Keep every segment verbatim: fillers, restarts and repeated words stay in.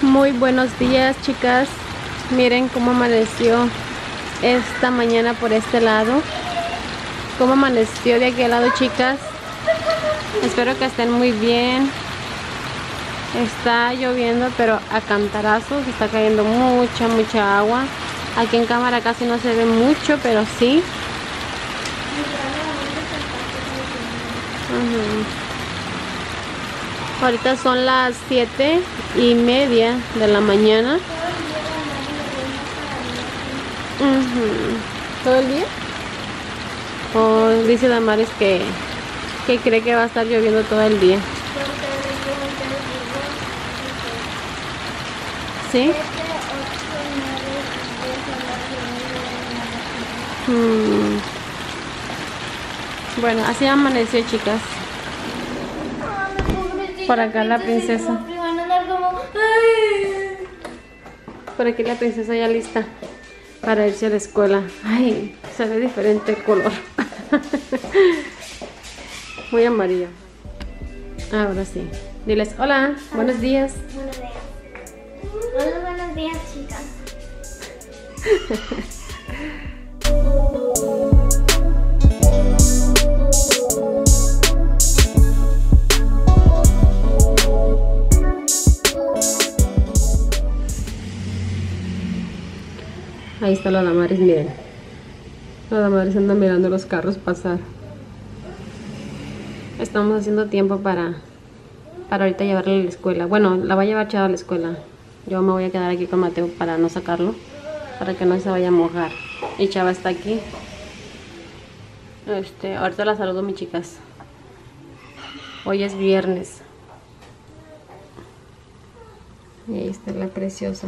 Muy buenos días, chicas. Miren cómo amaneció esta mañana por este lado. Cómo amaneció de aquel lado, chicas. Espero que estén muy bien. Está lloviendo, pero a cantarazos. Está cayendo mucha, mucha agua. Aquí en cámara casi no se ve mucho, pero sí. Uh-huh. Ahorita son las siete y media de la mañana. Uh-huh. ¿Todo el día? Oh, dice Damaris que, que cree que va a estar lloviendo todo el día. ¿Sí? Hmm. Bueno, así amaneció, chicas. Por acá la princesa. Por aquí la princesa ya lista para irse a la escuela. Ay, se ve diferente el color. Muy amarillo. Ahora sí. Diles hola, buenos días. Buenos días. Hola, buenos días, chicas. Ahí está la Damaris, miren. La Damaris anda mirando los carros pasar. Estamos haciendo tiempo para para ahorita llevarla a la escuela. Bueno, la va a llevar Chava a la escuela. Yo me voy a quedar aquí con Mateo para no sacarlo, para que no se vaya a mojar. Y Chava está aquí. Este, ahorita la saludo, mis chicas. Hoy es viernes. Y ahí está la preciosa.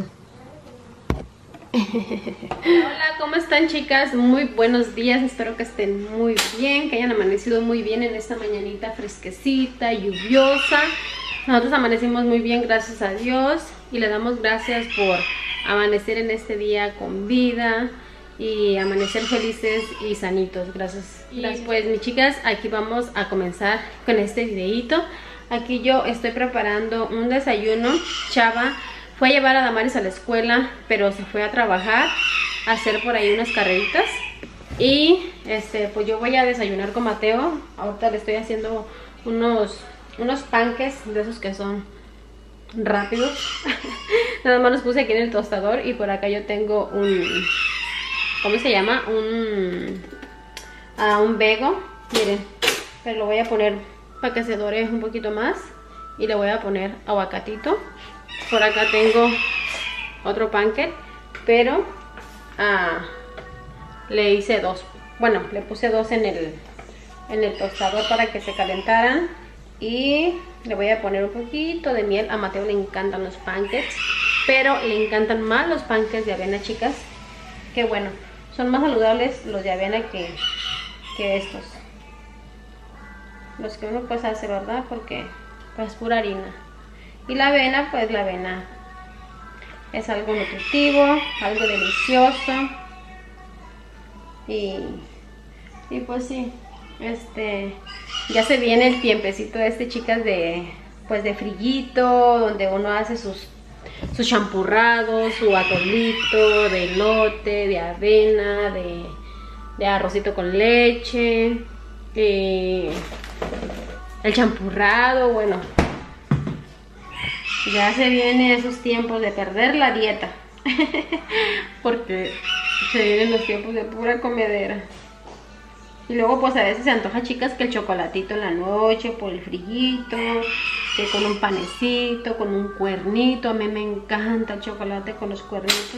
Hola, ¿cómo están, chicas? Muy buenos días, espero que estén muy bien, que hayan amanecido muy bien en esta mañanita fresquecita, lluviosa. Nosotros amanecimos muy bien, gracias a Dios, y le damos gracias por amanecer en este día con vida y amanecer felices y sanitos. Gracias. Y pues, mis chicas, aquí vamos a comenzar con este videito. Aquí yo estoy preparando un desayuno. Chava fue a llevar a Damaris a la escuela, pero se fue a trabajar, a hacer por ahí unas carreritas. Y este, pues yo voy a desayunar con Mateo. Ahorita le estoy haciendo unos, unos panques de esos que son rápidos. Nada más los puse aquí en el tostador. Y por acá yo tengo un, ¿cómo se llama? Un, uh, un vego. Miren, pero lo voy a poner para que se dore un poquito más. Y le voy a poner aguacatito. Por acá tengo otro pancake, pero ah, le hice dos. Bueno, le puse dos en el, en el tostador para que se calentaran. Y le voy a poner un poquito de miel. A Mateo le encantan los pancakes, pero le encantan más los pancakes de avena, chicas. Que bueno, son más saludables los de avena que, que estos. Los que uno pues hace, ¿verdad? Porque pues pura harina. Y la avena, pues la avena es algo nutritivo, algo delicioso. Y, y pues sí, este, ya se viene el tiempecito este, chicas, de pues de frillito, donde uno hace sus sus champurrados, su atolito de elote, de avena, de, de arrocito con leche, eh, el champurrado, bueno. Ya se vienen esos tiempos de perder la dieta. Porque se vienen los tiempos de pura comedera. Y luego pues a veces se antoja, chicas, que el chocolatito en la noche, por el frillito, que con un panecito, con un cuernito. A mí me encanta el chocolate con los cuernitos.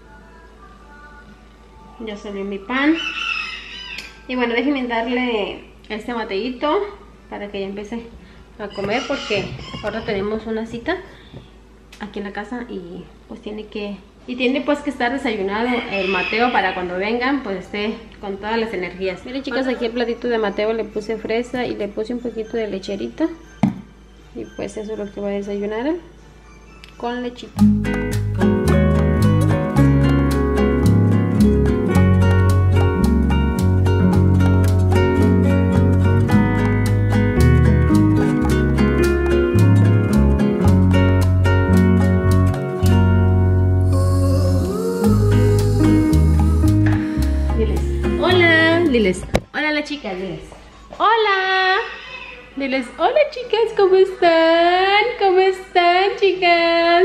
Ya salió mi pan. Y bueno, déjenme darle este Mateito para que ya empiece a comer, porque ahora tenemos una cita aquí en la casa y pues tiene que y tiene pues que estar desayunado el Mateo para cuando vengan pues esté con todas las energías. Miren, chicas, aquí el platito de Mateo le puse fresa y le puse un poquito de lecherita y pues eso es lo que voy a desayunar, ¿eh? Con lechita. Hola las chicas, diles. Hola. Diles, hola chicas, ¿cómo están? ¿Cómo están, chicas?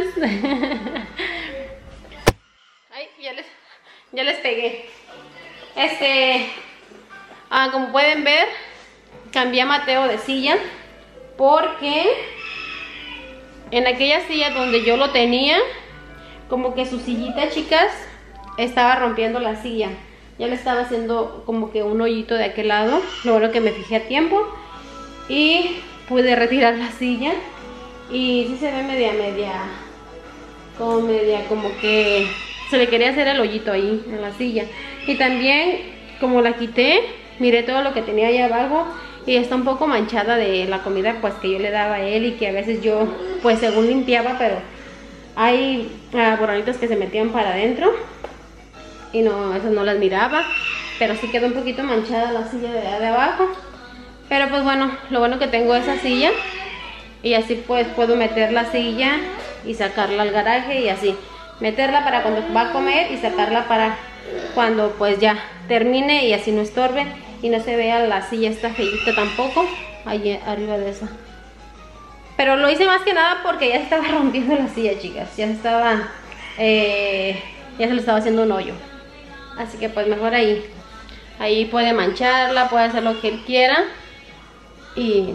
Ay, ya les, ya les pegué. Este, ah, como pueden ver, cambié a Mateo de silla porque en aquella silla donde yo lo tenía, como que su sillita, chicas, estaba rompiendo la silla. Ya le estaba haciendo como que un hoyito de aquel lado. Lo bueno que me fijé a tiempo y pude retirar la silla. Y sí se ve media, media, como media, como que se le quería hacer el hoyito ahí en la silla. Y también, como la quité, miré todo lo que tenía ahí abajo y está un poco manchada de la comida pues que yo le daba a él y que a veces yo pues según limpiaba, pero hay uh, borronitos que se metían para adentro y no, esas no las miraba, pero sí quedó un poquito manchada la silla de, de abajo. Pero pues bueno, lo bueno que tengo esa silla y así pues puedo meter la silla y sacarla al garaje y así meterla para cuando va a comer y sacarla para cuando pues ya termine y así no estorbe y no se vea la silla esta feita tampoco ahí arriba de esa. Pero lo hice más que nada porque ya se estaba rompiendo la silla, chicas, ya se estaba eh, ya se le estaba haciendo un hoyo, así que pues mejor ahí ahí puede mancharla, puede hacer lo que él quiera. Y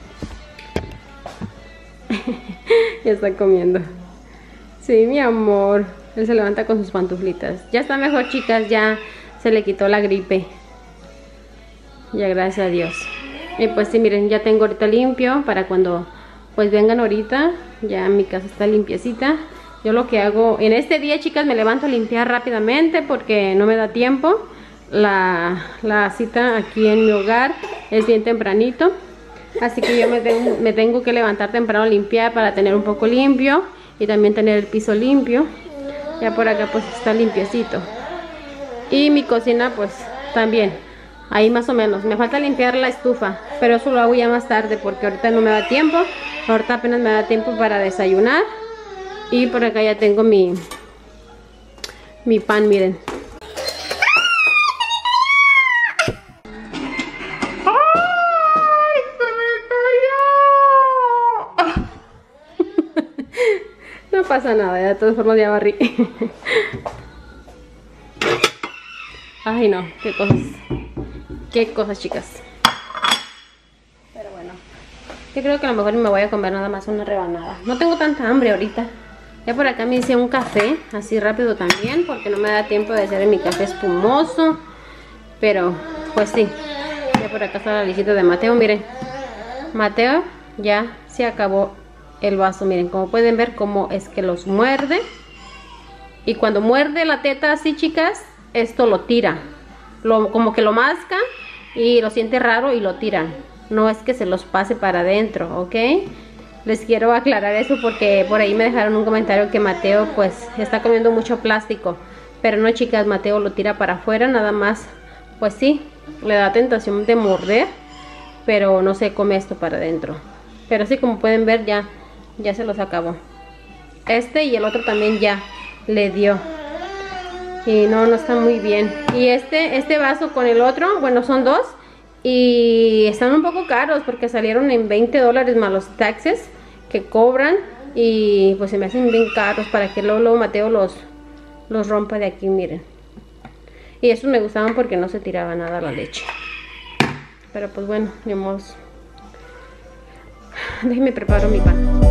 ya está comiendo. Sí, mi amor. Él se levanta con sus pantuflitas. Ya está mejor, chicas, ya se le quitó la gripe. Ya, gracias a Dios. Y pues sí, miren, ya tengo ahorita limpio para cuando pues vengan ahorita. Ya mi casa está limpiecita. Yo lo que hago en este día, chicas, me levanto a limpiar rápidamente porque no me da tiempo. La, la cita aquí en mi hogar es bien tempranito, así que yo me tengo, me tengo que levantar temprano a limpiar para tener un poco limpio y también tener el piso limpio. Ya por acá pues está limpiecito. Y mi cocina pues también, ahí más o menos. Me falta limpiar la estufa, pero eso lo hago ya más tarde porque ahorita no me da tiempo. Ahorita apenas me da tiempo para desayunar. Y por acá ya tengo mi, mi pan, miren. No pasa nada, de todas formas ya barrí. Ay no, qué cosas. Qué cosas, chicas. Pero bueno, yo creo que a lo mejor me voy a comer nada más una rebanada. No tengo tanta hambre ahorita. Ya por acá me hice un café, así rápido también, porque no me da tiempo de hacer mi café espumoso. Pero, pues sí. Ya por acá está la licita de Mateo, miren. Mateo ya se acabó el vaso, miren, como pueden ver cómo es que los muerde. Y cuando muerde la teta así, chicas, esto lo tira, lo, como que lo masca y lo siente raro y lo tira. No es que se los pase para adentro, ¿ok? Les quiero aclarar eso porque por ahí me dejaron un comentario que Mateo pues está comiendo mucho plástico. Pero no, chicas, Mateo lo tira para afuera, nada más. Pues sí, le da tentación de morder, pero no se come esto para adentro. Pero sí, como pueden ver, ya Ya se los acabó. Este y el otro también ya le dio. Y no, no está muy bien. Y este, este vaso con el otro, bueno, son dos. Y están un poco caros porque salieron en veinte dólares más los taxes que cobran. Y pues se me hacen bien caros para que luego, luego Mateo los, los rompa de aquí, miren. Y estos me gustaban porque no se tiraba nada la leche. Pero pues bueno, digamos. Déjenme preparo mi pan.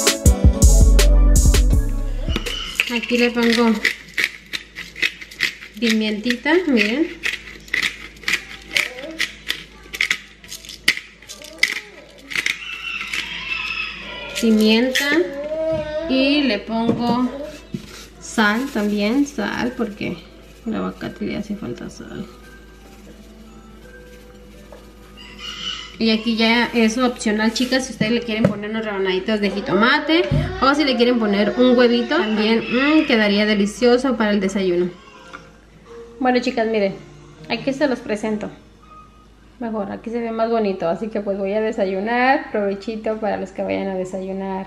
Aquí le pongo pimientita, miren. Pimienta. Y le pongo sal también, sal, porque el aguacate le hace falta sal. Y aquí ya es opcional, chicas, si ustedes le quieren poner unos rebanaditos de jitomate o si le quieren poner un huevito, también mmm, quedaría delicioso para el desayuno. Bueno, chicas, miren, aquí se los presento. Mejor, aquí se ve más bonito, así que pues voy a desayunar. Provechito para los que vayan a desayunar.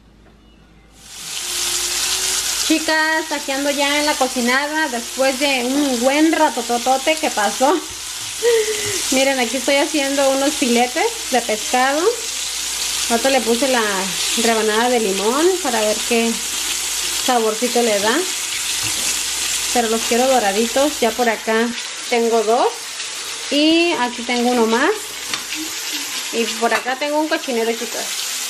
Chicas, aquí ando ya en la cocinada después de un buen ratototote que pasó. Miren, aquí estoy haciendo unos filetes de pescado. Ahorita le puse la rebanada de limón para ver qué saborcito le da. Pero los quiero doraditos. Ya por acá tengo dos. Y aquí tengo uno más. Y por acá tengo un cochinero, chicas.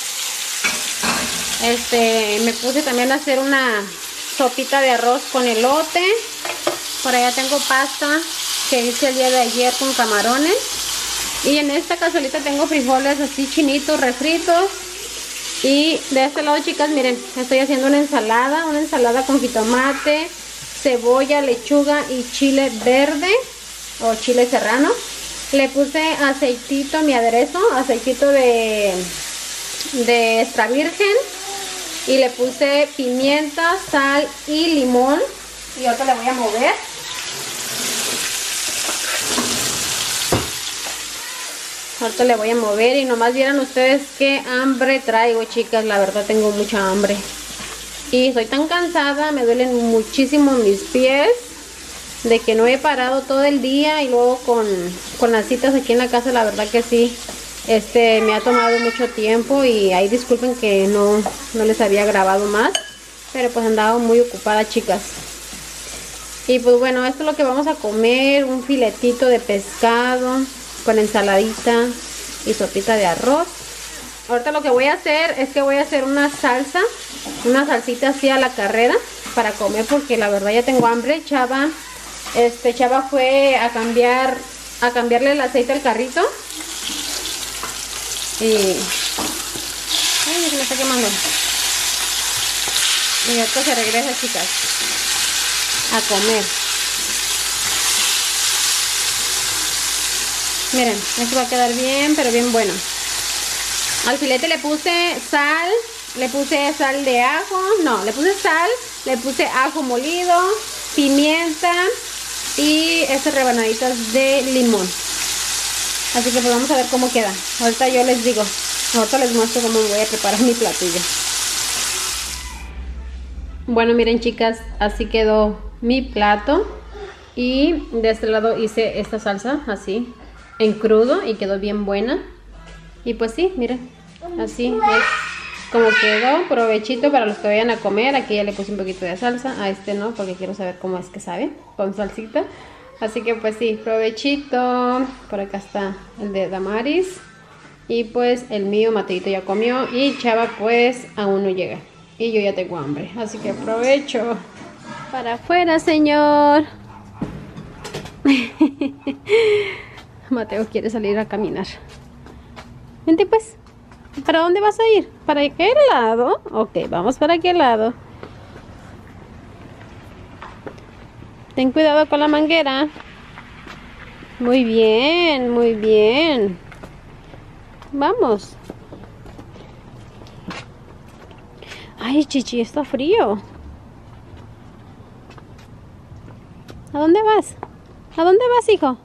Este, me puse también a hacer una sopita de arroz con elote. Por allá tengo pasta que hice el día de ayer con camarones. Y en esta cazuelita tengo frijoles así chinitos, refritos. Y de este lado, chicas, miren, estoy haciendo una ensalada. Una ensalada con jitomate, cebolla, lechuga y chile verde o chile serrano. Le puse aceitito, mi aderezo, aceitito de, de extra virgen. Y le puse pimienta, sal y limón. Y ahora le voy a mover. Ahorita le voy a mover y nomás vieran ustedes qué hambre traigo, chicas. La verdad tengo mucha hambre. Y estoy tan cansada, me duelen muchísimo mis pies. De que no he parado todo el día y luego con, con las citas aquí en la casa, la verdad que sí. Este, me ha tomado mucho tiempo y ahí disculpen que no, no les había grabado más. Pero pues andaba muy ocupada, chicas. Y pues bueno, esto es lo que vamos a comer. Un filetito de pescado con ensaladita y sopita de arroz. Ahorita lo que voy a hacer es que voy a hacer una salsa, una salsita así a la carrera para comer porque la verdad ya tengo hambre. Chava, este Chava fue a cambiar, a cambiarle el aceite al carrito y ay, se me está quemando. Y esto se regresa, chicas, a comer. Miren, esto va a quedar bien, pero bien bueno. Al filete le puse sal, le puse sal de ajo, no, le puse sal, le puse ajo molido, pimienta y estas rebanaditas de limón. Así que pues vamos a ver cómo queda. Ahorita yo les digo, ahorita les muestro cómo voy a preparar mi platillo. Bueno, miren, chicas, así quedó mi plato. Y de este lado hice esta salsa así en crudo y quedó bien buena. Y pues sí, miren, así es como quedó. Provechito para los que vayan a comer. Aquí ya le puse un poquito de salsa, a este no, porque quiero saber cómo es que sabe con salsita. Así que pues sí, provechito. Por acá está el de Damaris. Y pues el mío, Mateito ya comió. Y Chava pues aún no llega. Y yo ya tengo hambre, así que aprovecho. Para afuera, señor. Mateo quiere salir a caminar. Vente pues. ¿Para dónde vas a ir? ¿Para aquel lado? Ok, vamos para aquel lado. Ten cuidado con la manguera. Muy bien, muy bien. Vamos. Ay, Chichi, está frío. ¿A dónde vas? ¿A dónde vas, hijo?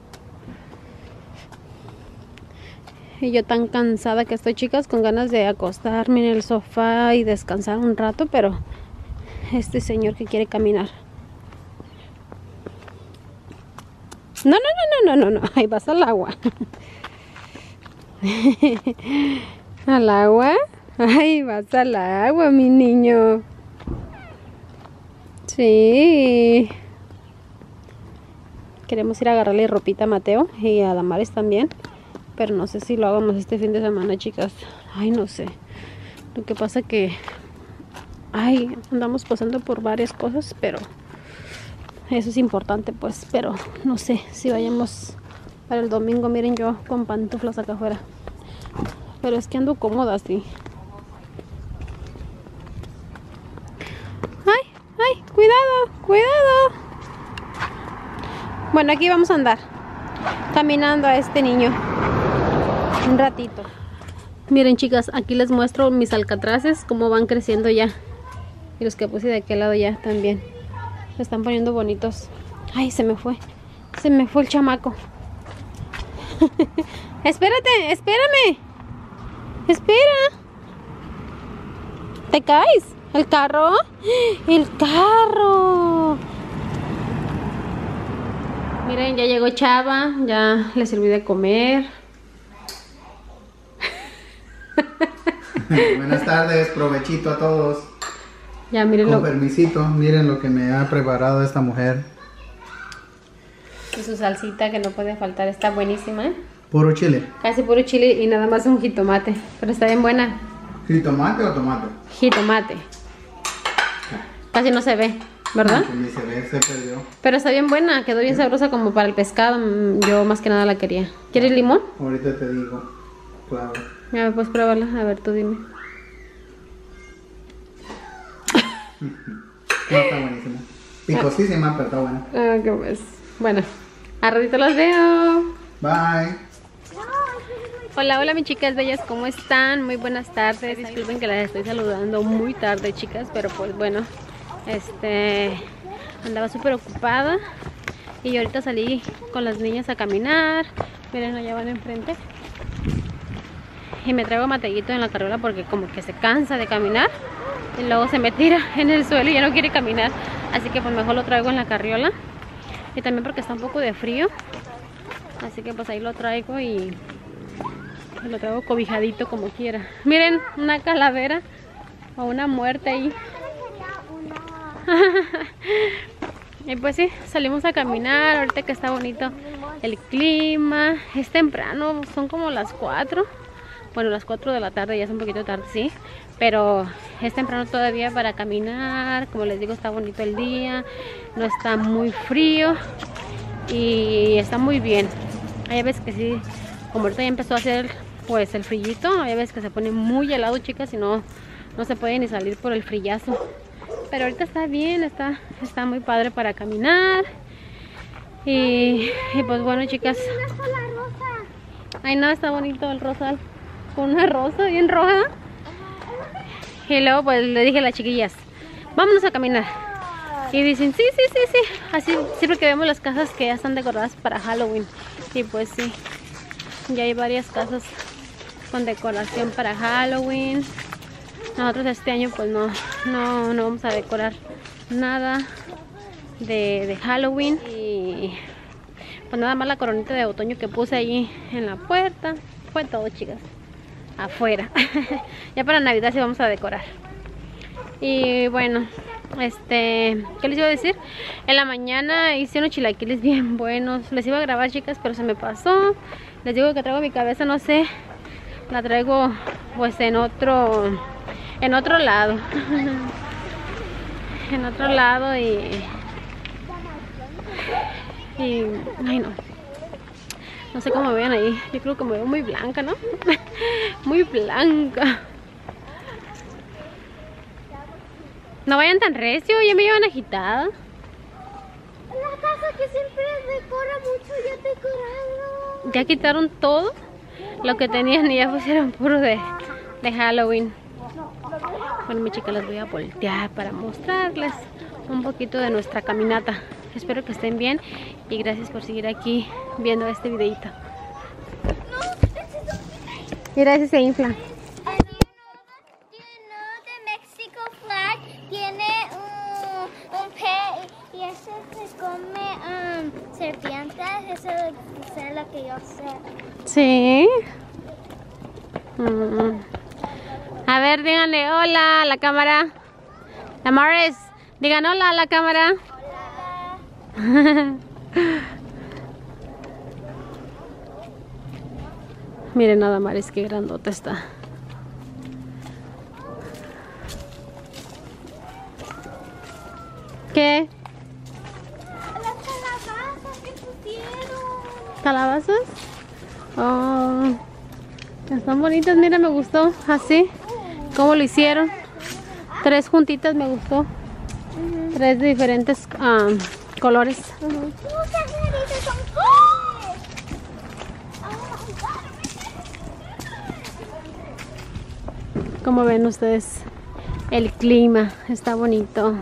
Y yo tan cansada que estoy, chicas, con ganas de acostarme en el sofá y descansar un rato, pero este señor que quiere caminar. No, no, no, no, no, no, no. Ahí vas al agua. ¿Al agua? Ay, vas al agua, mi niño. Sí. Queremos ir a agarrarle ropita a Mateo y a Damaris también. Pero no sé si lo hagamos este fin de semana, chicas. Ay, no sé. Lo que pasa que... Ay, andamos pasando por varias cosas, pero... eso es importante pues, pero no sé si vayamos para el domingo. Miren, yo con pantuflas acá afuera, pero es que ando cómoda así. Ay, ay, cuidado, cuidado. Bueno, aquí vamos a andar caminando a este niño un ratito. Miren, chicas, aquí les muestro mis alcatraces, cómo van creciendo ya. Y los que puse de aquel lado ya también se están poniendo bonitos. Ay, se me fue, se me fue el chamaco. Espérate, espérame. Espera. ¿Te caes? ¿El carro? ¡El carro! Miren, ya llegó Chava. Ya le serví de comer. Buenas tardes, provechito a todos. Ya, miren. Con lo... permisito, miren lo que me ha preparado esta mujer. Y su salsita que no puede faltar, está buenísima, ¿eh? Puro chile. Casi puro chile y nada más un jitomate. Pero está bien buena. ¿Jitomate o tomate? Jitomate. Casi no se ve, ¿verdad? Ni se ve, se perdió. Pero está bien buena, quedó bien sabrosa como para el pescado. Yo más que nada la quería. ¿Quieres limón? Ahorita te digo. Claro. Ya, pues pruébala. A ver, tú dime. No, está buenísima. Picosísima, pero está buena. Ah, qué pues. Bueno, a ratito las veo. Bye. Hola, hola mis chicas bellas, ¿cómo están? Muy buenas tardes. Disculpen que las estoy saludando muy tarde, chicas, pero pues bueno, este andaba súper ocupada y ahorita salí con las niñas a caminar. Miren, allá van enfrente. Y me traigo a Mateguito en la carriola porque como que se cansa de caminar y luego se me tira en el suelo y ya no quiere caminar. Así que pues mejor lo traigo en la carriola. Y también porque está un poco de frío. Así que pues ahí lo traigo y lo traigo cobijadito como quiera. Miren, una calavera o una muerte ahí. Y pues sí, salimos a caminar ahorita que está bonito el clima. Es temprano, son como las cuatro. Bueno, las cuatro de la tarde, ya es un poquito tarde, sí. Pero es temprano todavía para caminar. Como les digo, está bonito el día. No está muy frío. Y está muy bien. Hay veces que sí, como ahorita ya empezó a hacer pues el frillito, hay veces que se pone muy helado, chicas, y no, no se puede ni salir por el frillazo. Pero ahorita está bien, está, está muy padre para caminar. Y, y pues bueno, chicas. Ay no, está bonito el rosal. Con una rosa bien roja. Y luego pues le dije a las chiquillas, vámonos a caminar. Y dicen, sí, sí, sí, sí. Así siempre que vemos las casas que ya están decoradas para Halloween. Y pues sí, ya hay varias casas con decoración para Halloween. Nosotros este año pues no, no, no vamos a decorar nada de, de Halloween. Y pues nada más la coronita de otoño que puse ahí en la puerta. Fue todo, chicas. Afuera. Ya para Navidad sí vamos a decorar. Y bueno, este, ¿qué les iba a decir? En la mañana hice unos chilaquiles bien buenos. Les iba a grabar, chicas, pero se me pasó. Les digo que traigo mi cabeza, no sé, la traigo pues en otro en otro lado. En otro lado y y ay no. No sé cómo me vean ahí. Yo creo que me veo muy blanca, ¿no? Muy blanca. No vayan tan recio, ya me llevan agitada. La casa que siempre decora mucho ya decorado. Ya quitaron todo lo que tenían y ya pusieron puro de, de Halloween. Bueno, mi chica, las voy a voltear para mostrarles un poquito de nuestra caminata. Espero que estén bien y gracias por seguir aquí viendo este videito. Mira, ese se infla. Come um, serpientes, eso es lo que yo sé. Sí. Mm. A ver, díganle hola a la cámara. Damaris, digan hola a la cámara. Hola. Miren a Damaris, qué grandota está. ¿Qué? ¿Calabazas? Oh, están bonitas, mira, me gustó. Así, ¿cómo lo hicieron? Tres juntitas me gustó. Uh-huh. Tres de diferentes um, colores. Uh-huh. Como ven ustedes, el clima está bonito.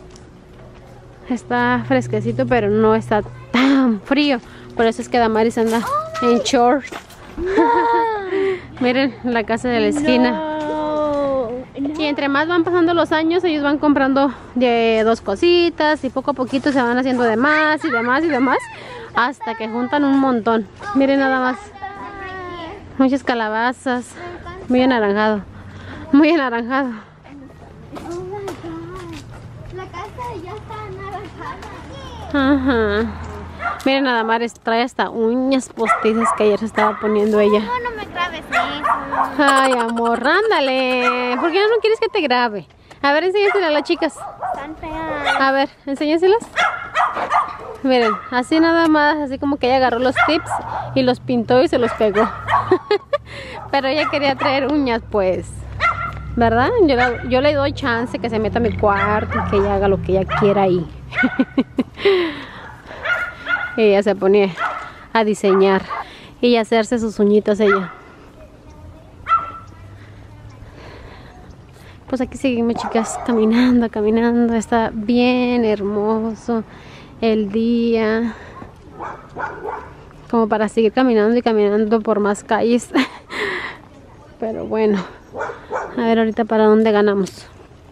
Está fresquecito, pero no está tan frío. Por eso es que Damaris anda oh en short. No. Miren la casa de la esquina. No. No. Y entre más van pasando los años, ellos van comprando de dos cositas y poco a poquito se van haciendo de más y de más y de más hasta que juntan un montón. Miren nada más. Muchas calabazas. Muy anaranjado. Muy anaranjado. Oh my God. La casa ya está anaranjada. Ajá. Miren, nada más trae hasta uñas postizas que ayer se estaba poniendo ella. No, no me grabes eso. Ay, amor, ándale. ¿Por qué no quieres que te grabe? A ver, enséñaselas a las chicas. Están feas. A ver, enséñaselas. Miren, así nada más, así como que ella agarró los tips y los pintó y se los pegó. Pero ella quería traer uñas, pues. ¿Verdad? Yo, la, yo le doy chance que se meta a mi cuarto y que ella haga lo que ella quiera ahí. Ella se pone a diseñar y a hacerse sus uñitas ella. Pues aquí seguimos, chicas, caminando, caminando. Está bien hermoso el día. Como para seguir caminando y caminando por más calles. Pero bueno. A ver ahorita para dónde ganamos.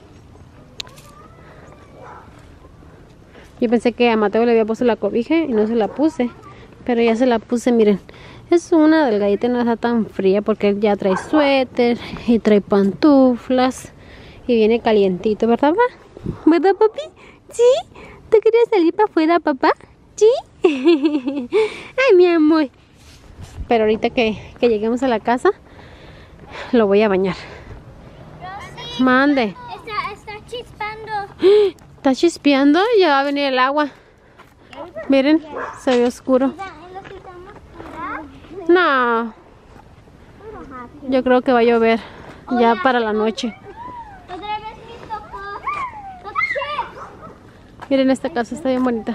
Yo pensé que a Mateo le había puesto la cobija y no se la puse. Pero ya se la puse, miren. Es una delgadita, no está tan fría porque él ya trae suéter y trae pantuflas. Y viene calientito, ¿verdad, papá? ¿Verdad, papi? ¿Sí? ¿Tú querías salir para afuera, papá? ¿Sí? Ay, mi amor. Pero ahorita que, que lleguemos a la casa, lo voy a bañar. Rosy, mande. Está, está chispando. Está chispeando, ya va a venir el agua. Miren, se ve oscuro. No. Yo creo que va a llover ya para la noche. Miren, esta casa está bien bonita.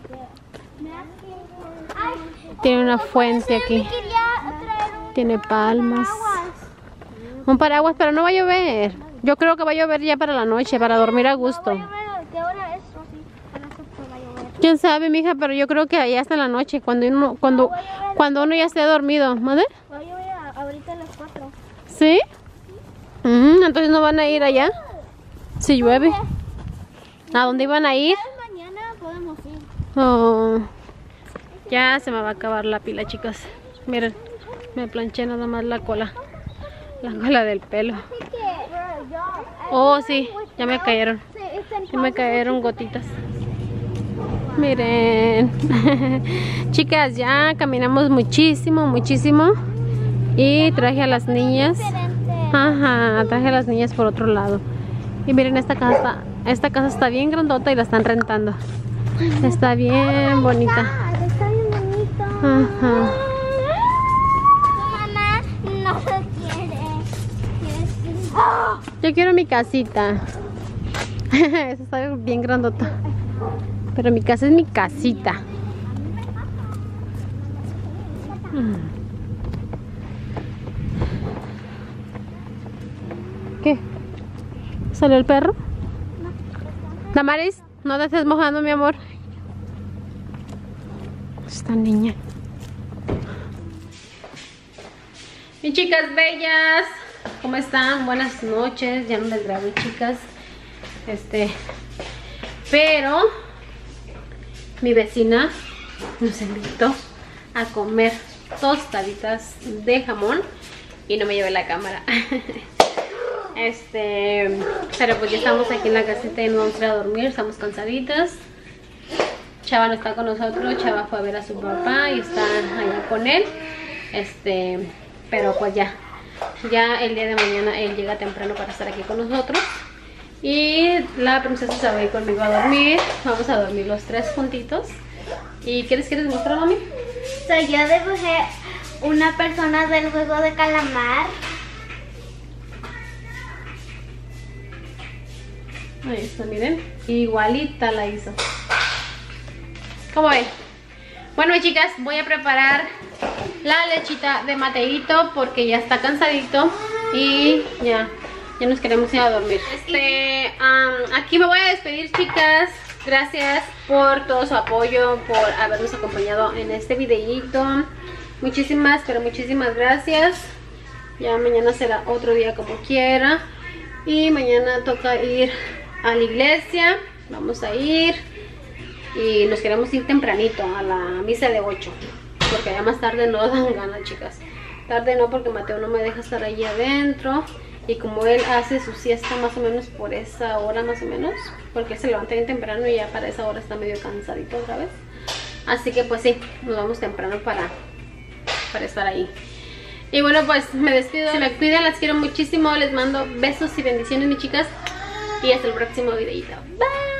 Tiene una fuente aquí. Tiene palmas. Un paraguas, pero no va a llover. Yo creo que va a llover ya para la noche, para dormir a gusto. ¿Quién sabe, mija? Pero yo creo que allá hasta la noche, cuando uno, cuando, cuando uno ya esté dormido. ¿Madre? Va a llover ahorita a las cuatro. ¿Sí? Mm, entonces no van a ir allá. Si llueve. ¿A dónde iban a ir? Mañana podemos ir. Oh, ya se me va a acabar la pila, chicas. Miren, me planché nada más la cola. La cola del pelo. Oh, sí, ya me cayeron. Ya me cayeron gotitas. Miren. Chicas, ya caminamos muchísimo, muchísimo. Y traje a las niñas. Ajá, traje a las niñas por otro lado. Y miren, esta casa, esta casa está bien grandota y la están rentando. Está bien bonita. Está bien bonito. Ajá. Mamá no lo quiere. Yo quiero mi casita. Esa está bien grandota. Pero mi casa es mi casita. ¿Qué? ¿Salió el perro? Damaris, no te estés mojando, mi amor. Esta niña. Mis chicas bellas, ¿cómo están? Buenas noches. Ya no les grabé, chicas. Este, pero mi vecina nos invitó a comer tostaditas de jamón y no me llevé la cámara. Este, pero pues ya estamos aquí en la casita y nos vamos a ir a dormir, estamos cansaditas. Chava no está con nosotros, Chava fue a ver a su papá y está allá con él. Este, pero pues ya, ya el día de mañana él llega temprano para estar aquí con nosotros. Y la princesa se va a ir conmigo a dormir. Vamos a dormir los tres juntitos. ¿Y qué les quieres mostrar, mami? So, So, yo dibujé una persona del juego de calamar. Ahí está, miren. Igualita la hizo. ¿Cómo ven? Bueno, chicas, voy a preparar la lechita de Mateito porque ya está cansadito y ya, ya nos queremos ir a dormir. Este, um, aquí me voy a despedir, chicas. Gracias por todo su apoyo, por habernos acompañado en este videíto. Muchísimas, pero muchísimas gracias. Ya mañana será otro día como quiera. Y mañana toca ir a la iglesia. Vamos a ir. Y nos queremos ir tempranito a la misa de ocho. Porque ya más tarde no dan ganas, chicas. Tarde no, porque Mateo no me deja estar allí adentro. Y como él hace su siesta más o menos por esa hora más o menos. Porque él se levanta bien temprano y ya para esa hora está medio cansadito otra vez. Así que pues sí, nos vamos temprano para, para estar ahí. Y bueno, pues me despido. Se me cuidan, las quiero muchísimo. Les mando besos y bendiciones, mis chicas. Y hasta el próximo videito. Bye.